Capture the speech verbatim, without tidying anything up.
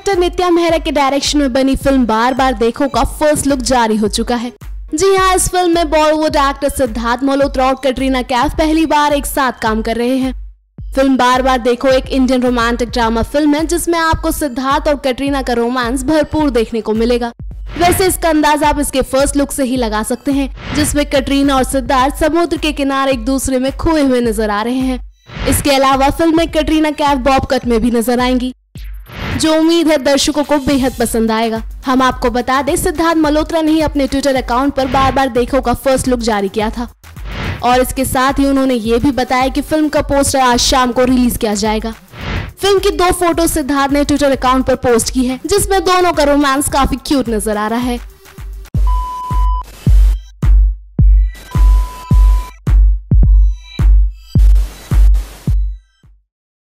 Director नित्या मेहरा के direction में बनी फिल्म बार बार देखो का फर्स्ट लुक जारी हो चुका है। जी हाँ, इस फिल्म में बॉलीवुड एक्टर सिद्धार्थ मल्होत्रा और कटरीना कैफ पहली बार एक साथ काम कर रहे हैं। फिल्म बार बार देखो एक इंडियन रोमांटिक ड्रामा फिल्म है जिसमें आपको सिद्धार्थ और कटरीना का रोमांस भरपूर देखने को मिलेगा। वैसे इसका अंदाज आप इसके फर्स्ट लुक से ही लगा सकते हैं, जिसमें कटरीना और सिद्धार्थ समुद्र के किनारे एक दूसरे में खोए हुए नजर आ रहे हैं। इसके अलावा फिल्म में कटरीना कैफ बॉब कट में भी नजर आएंगी, जो उम्मीद है दर्शकों को बेहद पसंद आएगा। हम आपको बता दें, सिद्धार्थ मल्होत्रा ने ही अपने ट्विटर अकाउंट पर बार बार देखो का फर्स्ट लुक जारी किया था और इसके साथ ही उन्होंने ये भी बताया कि फिल्म का पोस्टर आज शाम को रिलीज किया जाएगा। फिल्म की दो फोटो सिद्धार्थ ने ट्विटर अकाउंट पर पोस्ट की है, जिसमें दोनों का रोमांस काफी क्यूट नजर आ रहा है।